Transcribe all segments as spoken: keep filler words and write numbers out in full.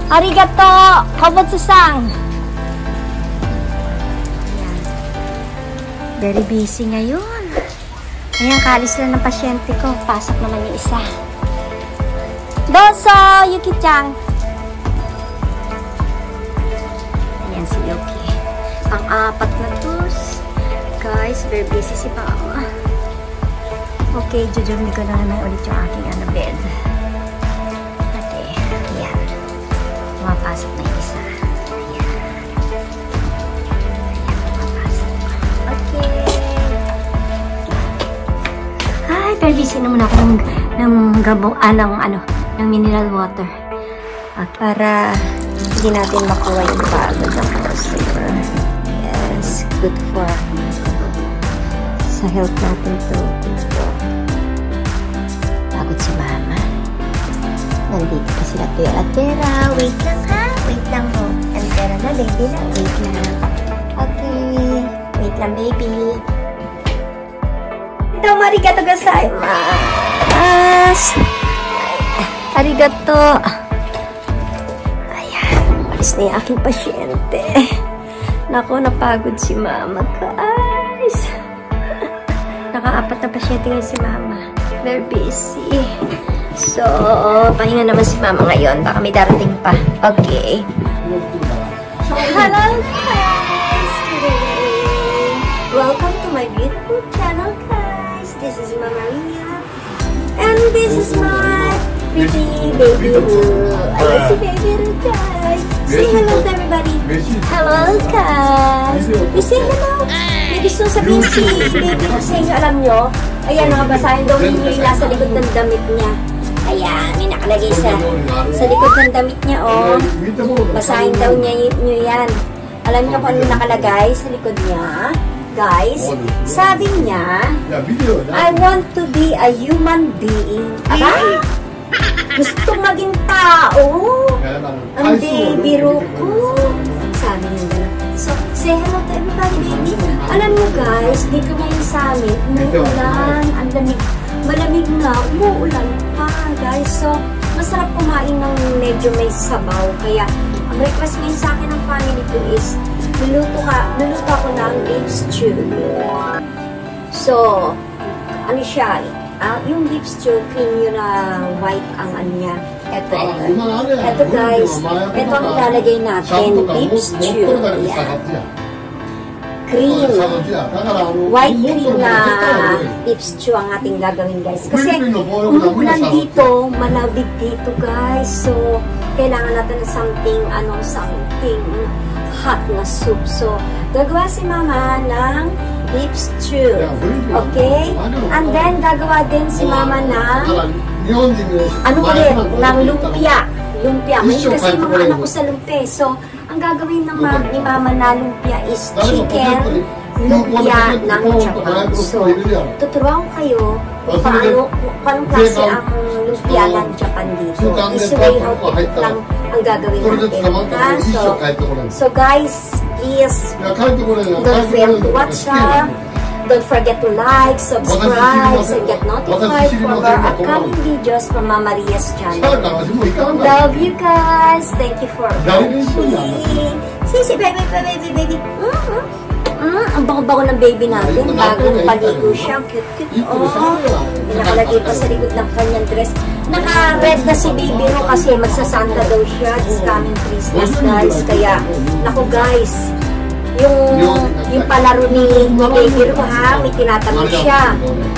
Arigato! Kamusta-san? Very busy ngayon. Ayan, kaalis lang ng pasyente ko. Pasok naman yung isa. Doso, Yuki-chan. Ayan si Yuki. Pang-apat na tus. Guys, very busy si Mama. Okay, jujumi ko na naman ulit yung aking ano, bed. Okay, ayan. Mapasok na yung isa. Ayan. Ayan, mapasok. Okay. Ay, very busy naman ako ng, ng gabong, anong, ano, ng mineral water. At para hindi natin makuha yung pagod ng super. Yes, good for sa health natin to. Pagod si Mama. Nandito pa sila tera-tera. Wait lang ha. Wait lang ho. Tera na baby na. Wait lang. Okay. Wait lang baby. Ito, arigato gozaimasu. Arigato. Ayan. Malis na yung aking pasyente. Naku, napagod si Mama, guys. Nakaapat na pasyente ngayon si Mama. Very busy. So, pahinga naman si Mama ngayon. Baka may darating pa. Okay. Hello guys! Today, welcome to my beautiful channel guys. This is Mama Maria. And this is my pretty baby Ru. Ayan si baby Ru guys. Say hello to everybody. Hello guys. You say hello. May gusto sabihin si baby Ru sa inyo, alam nyo. Ayan, nakabasahin daw nila sa likod ng damit niya. Ayan, may nakalagay sa, sa likod ng damit niya, oh. Basahin daw niya nyo yan. Alam niyo kung ano nakalagay sa likod niya? Guys, sabi niya, I want to be a human being. Aba? Gusto maging tao. Ang baby Ru ko. Sabi niya gano'n. So, say hello to everybody, baby. Alam niyo guys, dito ngayon sa amin, umuulan, ang lamig. Malamig na, umuulan pa, guys. So, masarap kumain ng medyo may sabaw. Kaya, ang request ngayon sa akin ng family ko is, luluto ka, luluto ako ng beef stew. So, ano siya? Uh, yung beef stew, cream yun na white ang ano niya. Ito, ito guys, ito ang ilalagay natin, beef stew. Ayan. Cream. White cream na beef stew ang ating gagawin guys. Kasi umuulan dito, malabig dito guys. So, kailangan natin ng something, ano, something hot na soup. So, gagawa si Mama ng beef stew. Okay? And then, gagawa din si Mama ng ano ulit? Ng lumpia. Lumpia. May kasi mga anak ko sa lumpia. So, ang gagawin ng ma ni Mama na lumpia is chicken lumpia ng Japan. So, tuturuan ko kayo kung paano, paano klase ang lumpia ng Japan dito. This way how quick lang ang gagawin natin. Ha? So, so guys, please don't fail to watch ha. Don't forget to like, subscribe, and get notified for our upcoming videos from Mama Maria's channel. Love you guys. Thank you for watching. See, see, baby, baby, baby. Mm-hmm. Mm, ang bago-bago ng baby natin. Bagong paligo siya. Cute-cute. Oh, nakalagay pa sa likod ng kanyang dress. Naka-red na si baby Ru kasi magsasanta daw siya. This coming Christmas, guys. Kaya, naku guys, yung yung palaro ni baby Ru ha, may tinatanong siya.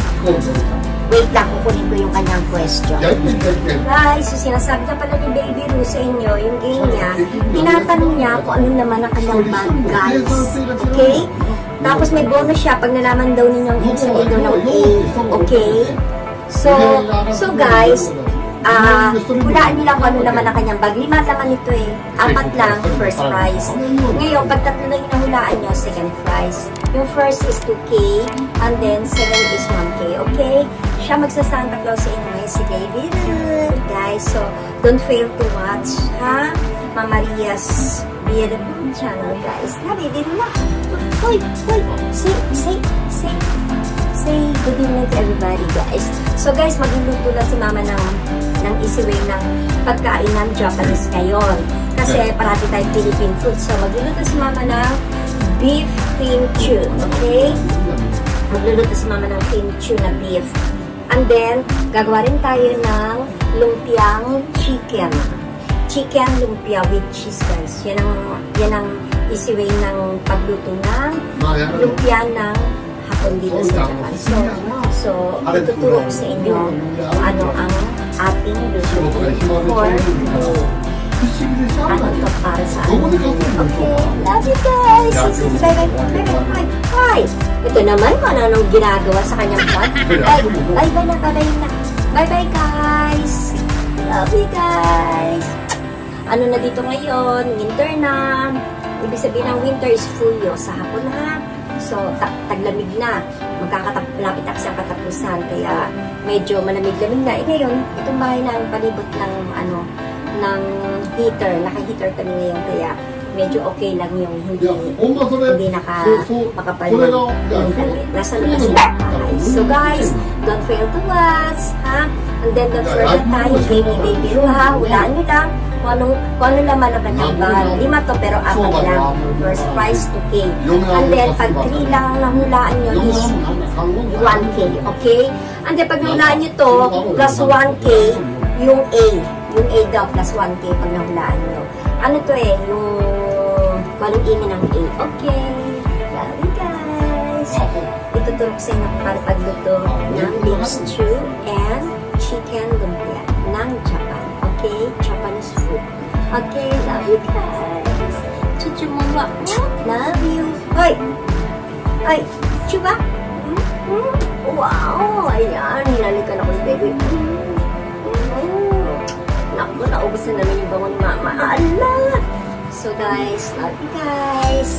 Wait lang, kukunin ko yung kanyang question. Guys, so sinasabi na pala ni baby Ru sa inyo, yung game niya, tinatanong niya kung ano naman ang kanyang bag, guys. Okay? Tapos may bonus siya pag nalaman daw ninyo ang sagot daw ng A. Okay? So, so guys, Ah, uh, hulaan nila kung ano naman ang kanyang bag. Lima naman ito eh. Apat lang, first prize. Ngayon, pag tatlo lang yung nahulaan nyo, second prize. Yung first is two K, and then second is one K, okay? Siya magsasanta Claus sa inyo ngayon, si baby Ru. Guys, so, don't fail to watch, ha? Mama Maria's beautiful channel, guys. Ha, baby Ru na. Hoy, hoy, say, say, say, say good evening to everybody, guys. So, guys, magluluto na si Mama ng ng easy way ng pagkain ng Japanese ngayon. Kasi parati tayo Philippine food. So, magluluto si mama ng beef cream chew. Okay? Magluluto si mama ng cream chew na beef. And then, gagawa rin tayo ng lumpiang chicken. Chicken lumpia with cheese, guys. Yan ang, yan ang easy way ng pagluto ng lumpia ng hapon dito sa Japan. So, so ituturo ko sa inyo ano ang ating luto for ano to para sa amin. Okay, love you guys! Bye bye! Bye bye! Bye! Ito naman kung ano anong ginagawa sa kanyang pot. Bye bye na! Bye bye na! Bye bye guys! Love you guys! Ano na dito ngayon? Winter na. Ibig sabihin ng winter is fuyo sa hapon ha. So, tag taglamig na. Magkakatapilapit na kasi ang katapusan. Kaya, medyo malamig-lamig na. Eh, ngayon, itong bahay na palibot ng, ano, ng heater. Naka-heater kami ngayon. Kaya, medyo okay lang yung hindi, hindi naka, makapalit yung damit. Nasa labas na bahay. So, guys, don't fail to watch, ha? And then, don't forget tayo, baby, baby, ha? Hulaan nyo lang. Kung anong, kung ano naman ang kanyang bag. Lima to, pero apat lang. First price, two K. And then, pag three lang ang nahulaan nyo is one K. Okay? And then, pag nahulaan nyo to, plus one K, yung A. Yung A daw, plus one K pag nahulaan nyo. Ano to eh? Yung, kung anong imi ng A. Okay. Love you guys. Ituturo ko sa inyo para pagluto ng beef stew and chicken lumpia ng Japan. Okay, Japanese food. Okay, love you guys. Chuchumwa. Love you. Hoy! Ay, chuba? Mm -hmm. Wow! Ayan, hinalikan ako ni baby. Mm -hmm. Naku, naubos na naman yung bango ni mama. Ala! So guys, love you guys.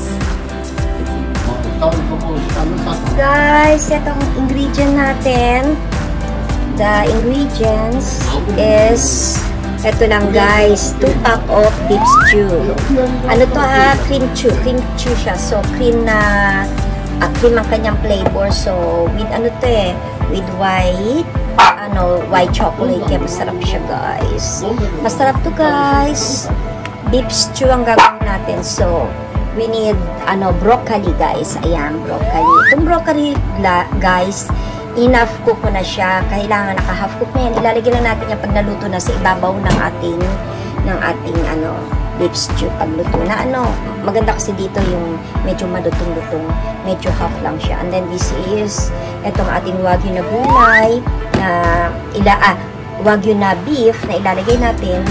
Guys, itong ingredient natin. The ingredients is ito lang guys, two pack of beef stew. Ano to ha? Cream chew. Cream chew siya. So, cream na, uh, cream ang kanyang flavor. So, with ano to eh, with white, ano, white chocolate. Kaya masarap siya guys. Masarap to guys. Beef stew ang gagawin natin. So, we need, ano, broccoli guys. Ayan, broccoli. Itong broccoli guys, enough cook ko na siya. Kailangan naka-half cook na yan. Ilalagay na natin yung pag naluto na sa ibabaw ng ating ng ating ano beef stew pagluto na ano. Maganda kasi dito yung medyo madutong-lutong. Medyo half lang siya. And then this is itong ating wagyu na gulay na ila ah, wagyu na beef na ilalagay natin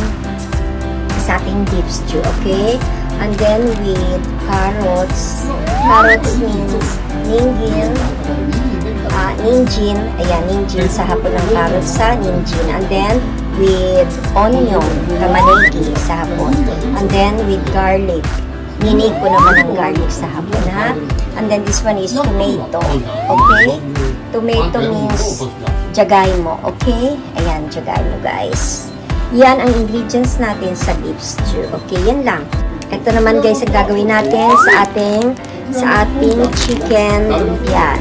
sa ating beef stew. Okay? And then with carrots. Carrots means ninggin. Uh, ninjin, ayan, ninjin sa hapon ng carrots sa ninjin. And then, with onion, kamanegi sa hapon. And then, with garlic. Ninig ko naman ang garlic sa hapon, ha? And then, this one is tomato. Okay? Tomato means jagay mo. Okay? Ayan, jagay mo, guys. Yan ang ingredients natin sa beef stew. Okay, yan lang. Ito naman, guys, ang gagawin natin sa ating sa ating chicken lumpia.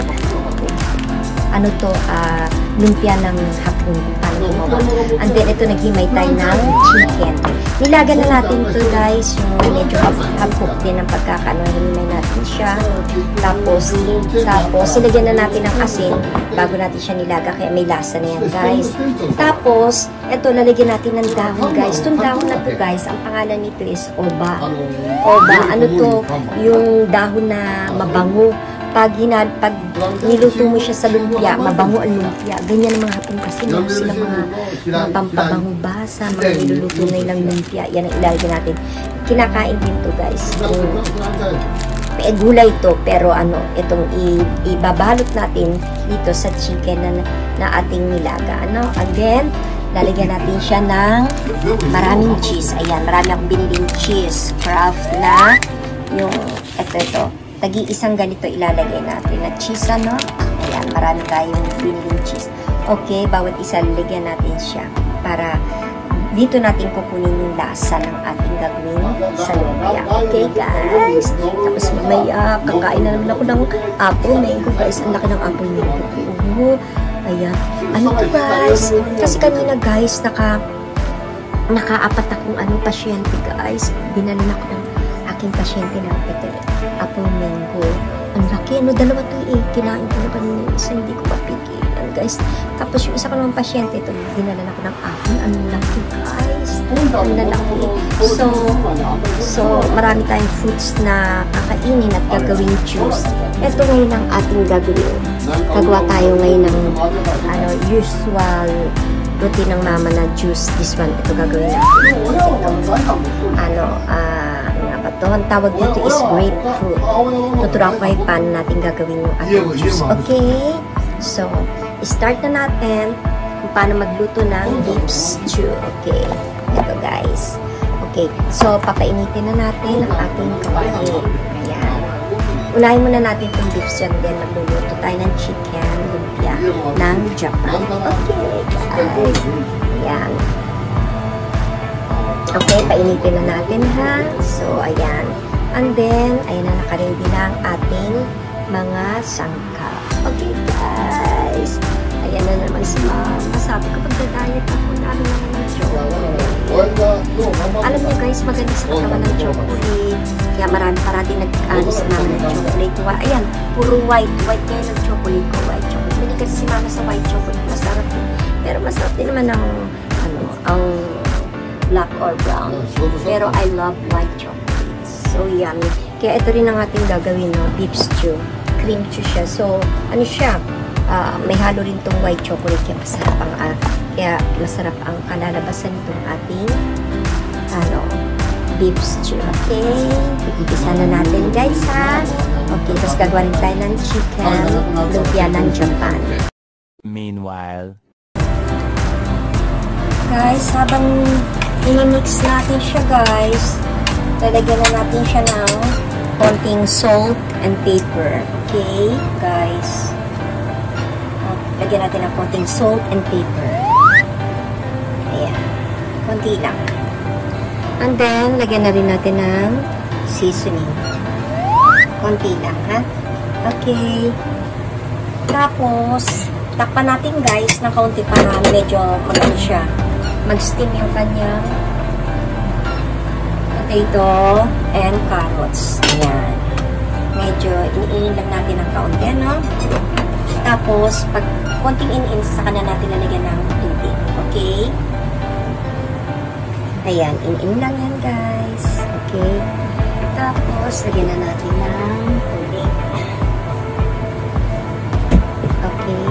Ano to, uh, lumpia ng hapon, paano gumawa. And then, ito, naghimay tayo ng chicken. Nilagan na natin to guys, yung medyo half-cook din ang pagkakano. Himay natin siya. Tapos, tapos, silagyan na natin ng asin bago natin siya nilaga, kaya may lasa na yan guys. Tapos, ito, lalagyan natin ng dahon guys. Itong dahon na to guys, ang pangalan nito is oba. Oba, ano to, yung dahon na mabango. Pag, hinad, pag niluto mo siya sa lumpia, mabango ang lumpia. Ganyan ang mga hapon kasi no, sila mga, mga pampabango basa, mga niluluto na ilang lumpia. Yan ang ilalagay natin. Kinakain din to guys. Um, eh, gulay to, pero ano, itong ibabalot natin dito sa chicken na, na ating nilaga. Ano? And then, lalagyan natin siya ng maraming cheese. Ayan, marami akong biniling cheese. Craft na yung, ito, ito. Tagi-isang ganito ilalagay natin na cheese, ano? Ayan, marami tayong biniling cheese. Okay, bawat isa lalagyan natin siya para dito natin kukunin yung lasa ng ating gagawin sa lumpia. Okay, guys? Tapos mamaya, kakain na naman ako ng apple mango, guys. Ang laki ng apple mango. Uh, ayan. Ano to, guys? Kasi kanina, guys, naka nakaapat akong ano, pasyente guys. Dinalhan ako ng aking pasyente ng ito, apong mango. Ang laki, ano, dalawa to eh. Kinain ko na kanina isa, hindi ko mapigilan guys. Tapos yung isa ko naman pasyente, ito, dinalhan ako ng apple. Ang laki guys. Ang lalaki. So, so, marami tayong fruits na kakainin at gagawing juice. Ito ngayon ang ating gagawin. Gagawa tayo ngayon ng ano, usual routine ng mama na juice. This one, ito gagawin natin. Itong, ano, ah, uh, ba ito? Ang tawag dito is grapefruit. Tuturuan ko kayo paano natin gagawin yung ating juice. Okay? So, start na natin kung paano magluto ng beef stew. Okay? Ito guys. Okay. So, papainitin na natin ang ating kawali. Ayan. Unahin muna natin itong beef stew and then magluluto tayo ng chicken lumpia ng Japan. Okay, guys. Ayan. Okay, painitin na natin ha. So, ayan. And then, ayan na, nakaready na ang ating mga sangkap. Okay, guys. Ayan na naman si mama. Sabi ko, pagda-diet ako, namin naman ng chocolate. Alam niyo guys, maganda sa katawan ng chocolate. Kaya marami parati nag-ano sa mama ng chocolate. Ayan, puro white. White kayo ng chocolate ko. White chocolate. Hindi kasi si mama sa white chocolate. Masarap din. Pero masarap din naman ang, ano, ang black or brown. Pero I love white chocolate. So, yummy. Kaya ito rin ang ating gagawin, no? Beef stew. Cream stew siya. So, ano siya? Uh, may halo rin itong white chocolate. Kaya masarap ang, uh, kaya masarap ang kalalabasan itong ating ano, beef stew. Okay? Igisa na natin, guys, ha? Okay, tapos gagawin tayo ng chicken lumpia ng Japan. Meanwhile, guys, habang i-mix natin siya, guys, lalagyan na natin siya ng konting salt and pepper. Okay, guys. Uh, lagyan natin ng konting salt and pepper. Ayan. Konti lang. And then, lagyan na rin natin ng seasoning. Konti lang, ha? Okay. Tapos, takpan natin, guys, na kaunti para medyo magano siya. Mag-steam yung kanyang potato and carrots. Ayan. Medyo iniinin lang natin ng kaunti, no? Tapos, pag konting iniin, saka na natin lalagyan ng tubig. Okay? Ayan. Iniin lang yan, guys. Okay? Tapos, lagyan na natin ng tubig. Okay?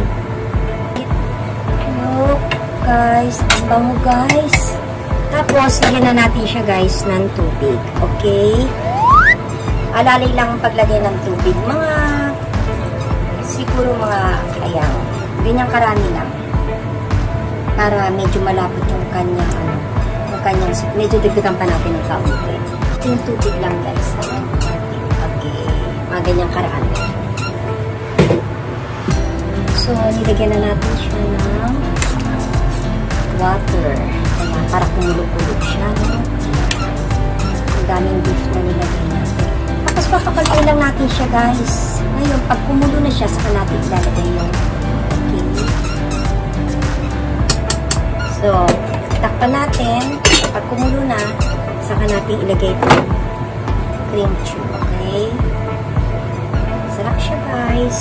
Look, guys. Ang bango, guys. Tapos, lagyan na natin siya, guys, ng tubig. Okay? Alalay lang ang paglagay ng tubig. Mga, siguro mga, ayan, ganyang karami lang. Para medyo malapot yung kanyang, ano, yung kanyang, medyo dagdagan pa natin ng kaunti. Yung tubig lang, guys. Okay. Mga ganyang karami. So, nilagyan na natin siya ng water. Ayan, para kumulog-kulog siya, no? Ang daming beef na nilagay natin. Tapos, papakuluin lang natin siya, guys. Ngayon, pag kumulo na siya, saka natin ilalagay yung okay. So, takpan natin. Pag kumulo na, saka natin ilagay itong cream chew, okay? Sarap siya, guys.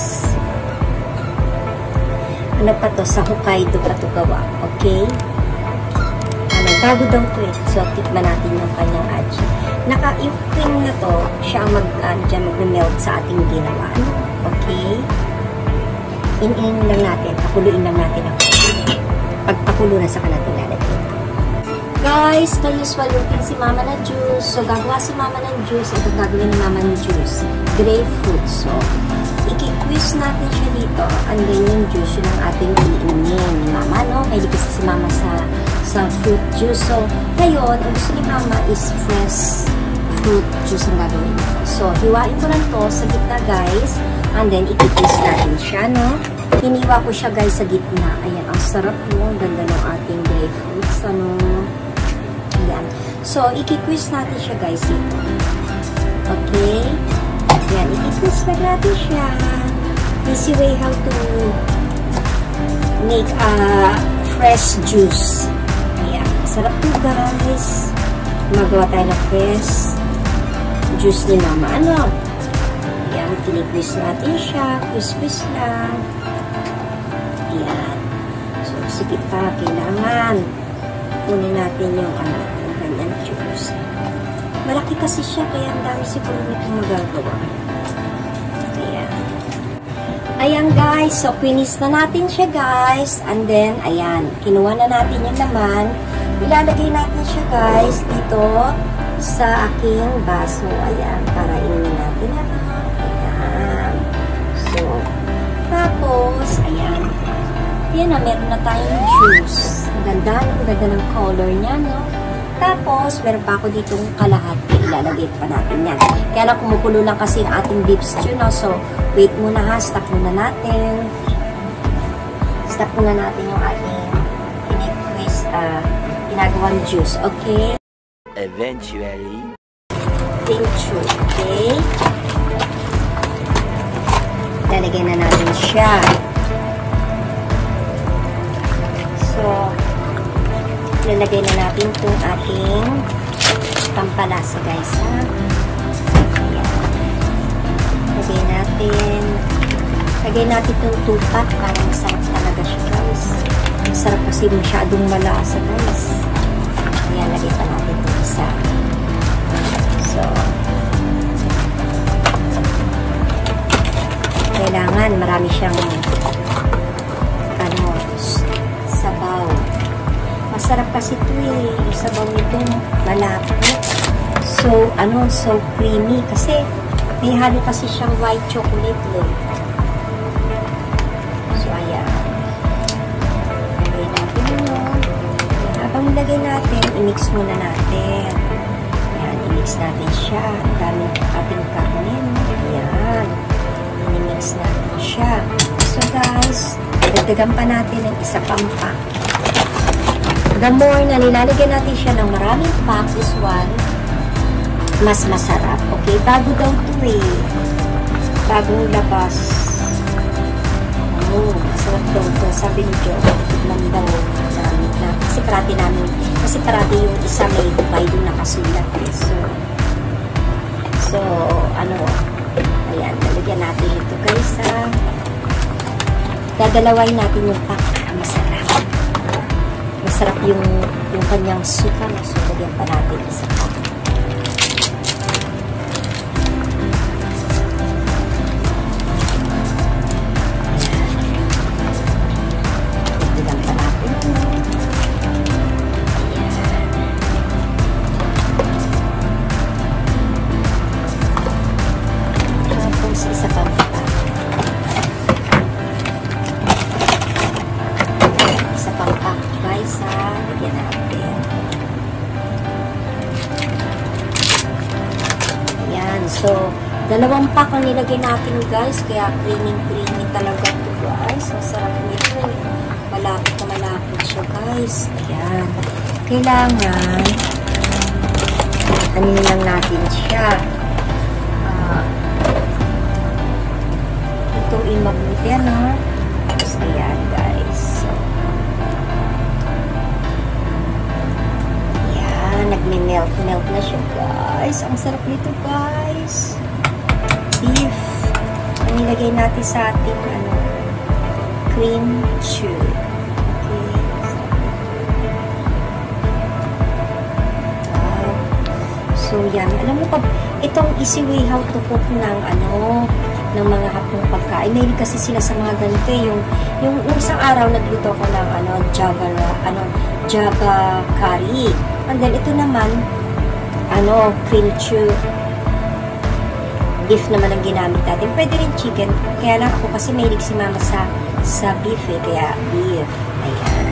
Ano pa to? Sa Hokkaido pa to gawa. Okay? Ano, bago daw to eh. So, tikman natin yung kanyang aji. Naka, yung cream na to, siya ang mag, uh, dyan mag-melt sa ating ginawa. Okay? In-in lang natin. Pakuluin lang natin ang kain. Pag pakulo na sa natin lalagyan. Guys, na usual routine si mama na juice. So, gagawa si mama ng juice. Ito gagawin ni mama ng juice. Grapefruit. So, i-quiz natin siya dito. And then yung juice yun ang ating iinin ni mama, no? Kaya kasi si mama sa sa fruit juice. So, ngayon, ang gusto ni mama is fresh fruit juice ang gagawin ko. So, hiwain ko lang to sa gitna, guys. And then, i-quiz natin siya, no? Hiniwa ko siya, guys, sa gitna. Ayan, ang sarap mo. Ang ganda ng ating grapefruits, ano? Ayan. So, i-quiz natin siya, guys, dito. Okay? Yan, i-quiz na natin siya. Easy way how to make a fresh juice. Ayan. Sarap to guys. Magawa tayo ng fresh juice ni Mama. Ano? Ayan, kinikwis natin siya. Quiz-quiz lang. Ayan. So, sige pa. Kailangan kunin natin yung ano, yung ganyan juice. Malaki kasi siya, kaya ang dami siguro nito magagawa. Ayan. Ayan guys, so quinis na natin siya guys. And then, ayan, kinuha na natin yung laman. Ilalagay natin siya guys dito sa aking baso. Ayan, para inumin natin. Ayan. So, tapos, ayan. Yan na, meron na tayong juice. Ang ganda, ang ganda ng color niya, no? Tapos, meron pa ako ditong kalahati. Ilalagay pa natin yan. Kaya lang kumukulo lang kasi ang ating beef stew, no? So, wait muna ha. Stop muna natin. Stop muna natin yung ating iniquis, uh, ginagawang juice. Okay? Eventually. Thank you. Okay? Lalagay na natin siya. So, lalagay na natin itong ating pampalasa guys ha. Ayan. Lagay natin. Lagay natin itong tupat para masarap talaga siya guys. Masarap kasi masyadong malasa guys. Ayan, lagay pa natin itong isa. So, kailangan marami siyang ano, sabaw. Masarap kasi ito eh. Yung sabaw nito, malapot. So, ano, so creamy. Kasi, may halo kasi siyang white chocolate eh. So, ayan. Lagay natin yun. Habang nilagay natin, i-mix muna natin. Ayan, i-mix natin siya. Ang daming ating karne. Ayan. I-mix natin siya. So, guys, dagdagan pa natin ng isa pang pack. The more na nilalagyan natin siya ng maraming pack, this one, mas masarap. Okay? Bago daw ito eh. Bagong labas. Oh, masarap daw ito. Sabi ni Joe, tignan daw namin na. Kasi parati namin, kasi parati yung isa may Dubai doon nakasulat eh. So, so, ano, ayan, lalagyan natin ito guys ha. Dadalaway natin yung pack. Masarap. Masarap yung, yung kanyang suka. So, lagyan pa natin isa pa. Lagyan pa natin. Ayan. Tapos, isa pa pa. Isa pa pa. Guys, ha? Lagyan natin. Ayan. So, dalawang pack ang nilagay natin, guys. Kaya creamy-creamy talaga ito, guys. Masarap nito. Malapit na malapit siya, guys. Ayan. Kailangan anin lang natin siya. Uh, ito i-mabuti, ano? Tapos, ayan, guys. So, nagme-melt-melt na siya, guys. Ang sarap nito, guys. Beef. Ang nilagay natin sa ating, ano, cream chew. Okay. Wow. So, yan. Alam mo pa, itong easy way how to cook ng, ano, ng mga hapong pagkain. Mahilig kasi sila sa mga ganito. Yung, yung, yung isang araw, nagluto ko ng, ano, Java, ano, Java curry. And then, ito naman, ano, cream chew. Beef naman ang ginamit natin. Pwede rin chicken. Kaya lang ako kasi mahilig si mama sa, sa beef eh. Kaya beef. Ayan.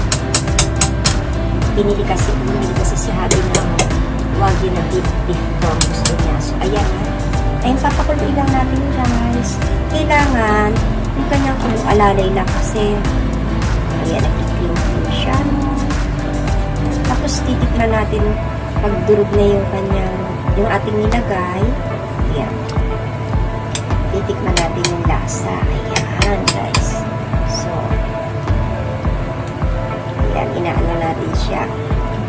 Pinili kasi, pinili kasi si Habi ng wagyu na beef, beef daw gusto niya. So, ayan. Ayun, papakuloy lang natin guys. Kailangan, yung kanyang kulong alalay lang kasi, ayan, nag-cream-cream siya, no? Tapos, titikman natin pag durog na yung kanyang, yung ating nilagay. Ayan. Titikman natin yung lasa. Ayan, guys. So, ayan, inaano natin siya.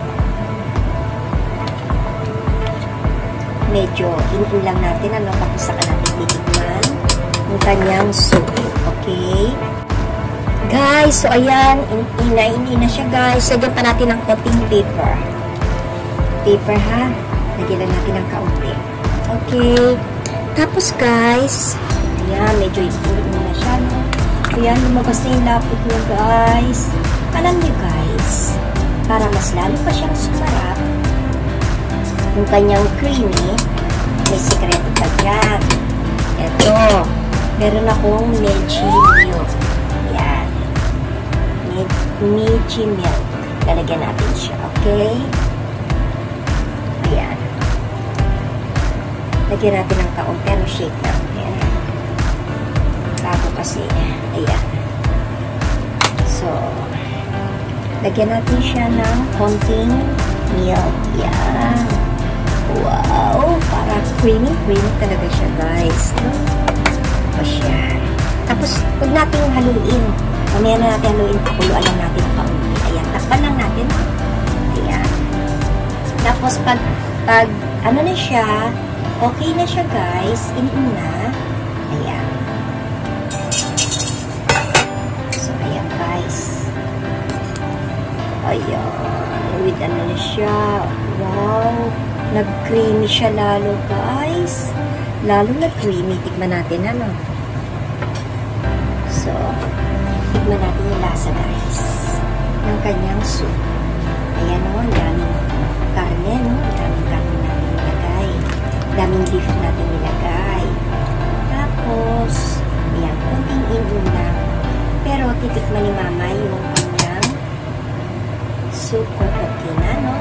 medyo in-in lang natin, ano, tapos saka natin titikman yung kanyang soup. Okay? Guys, so ayan, in-in na siya, guys. Lagyan pa natin ng konting paper. Paper, ha? Lagyan lang natin ng kaunti. Okay? Tapos, guys, ayan, medyo in-in na siya, no? Ayan, lumabas na yung lapot niya, guys. Alam niyo, guys, para mas lalo pa siyang sumarap, yung kanyang creamy, may sikreto pa dyan. Ito, meron akong Meiji milk. Ayan. Meiji milk. Lalagyan natin siya, okay? Ayan. Lagyan natin ng kaon, pero shake lang. Ayan. Bago kasi, ayan. So, lagyan natin siya ng konting milk. Ayan. Wow! Para creamy-creamy talaga siya, guys. Tapos yan. Tapos, huwag natin haluin. Mamaya na natin haluin. Pakuluan lang natin ang kaunti. Ayan. Takpan lang natin. Ayan. Tapos, pag, pag, ano na siya, okay na siya, guys. In-in na. Ayan. So, ayan, guys. Ayan. With ano na siya. Wow! Nag-creamy siya lalo, guys. Lalo nag-creamy. Tikman natin, ano. So, tikman natin yung lasa, guys. Ng kanyang soup. Ayan, o. Ang daming karne, no? Ang daming karne natin nilagay. Ang daming beef natin nilagay. Tapos, ayan, konting in-in lang. Pero, titikman ni mama yung kanyang soup kung okay na, no?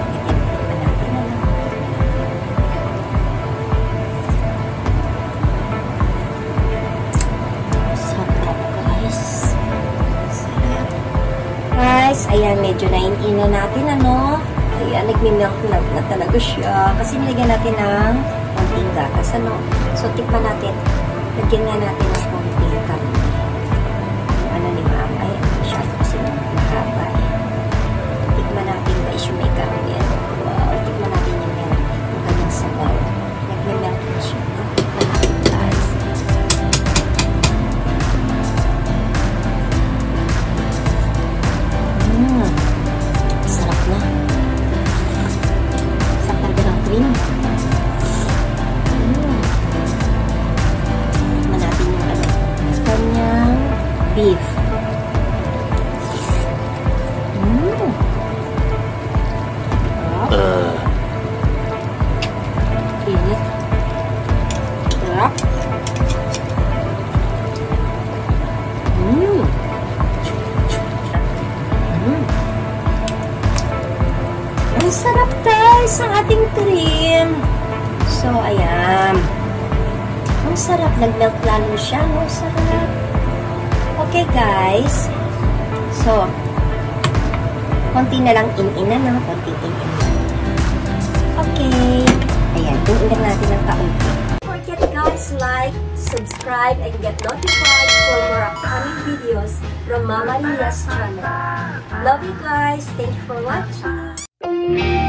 Guys, ayan, medyo na-in-in na natin, ano. Ayan, nagmi-milk na, na talaga siya. Kasi nilagyan natin ng konting gatas, ano. So, tikman natin. Lagyan nga natin ng konting karne. Yung ano ni mama, ay, masyado kasi mahaba, eh. Tikman natin ba is yung may karne, ano. Wow, tikman natin yung, yung kanyang sabaw. Nagmi-milk na siya. Tikman natin, guys. Mmm. Sarap na. Sarap talaga ng cream. Mmm. Tikman natin yung ano. Kanyang beef. Mmm. Sarap. Uh. Init. Sarap. Mmm. Ang sarap, guys, ang ating cream. So, ayan. Ang sarap. Nag-melt lalo siya. Ang sarap. Okay, guys. So, konti na lang in-in na, no? Konti in-in na. Okay. Ayan. In-in lang natin ng kaunti. Don't forget, guys, like, subscribe, and get notified for more upcoming videos from Mama Lia's channel. Love you, guys. Thank you for watching.